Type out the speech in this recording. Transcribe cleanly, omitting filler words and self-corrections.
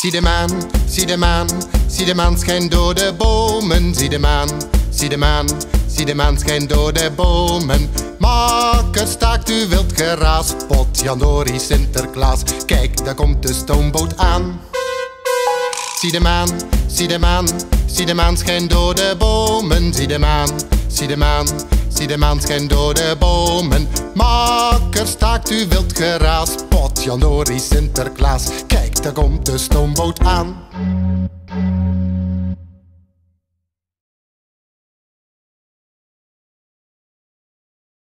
Zie de maan, zie de maan, zie de maan schijnt door de bomen. Zie de maan, zie de maan, zie de maan schijnt door de bomen. Makker staakt u wild geraas, potjandori Sinterklaas. Kijk, daar komt de stoomboot aan. Zie de maan, zie de maan, zie de maan schijnt door de bomen. Zie de maan, zie de maan, zie de maan schijnt door de bomen. Makker staakt u wild geraas, potjandori Sinterklaas. Kijk, daar komt de stoomboot aan.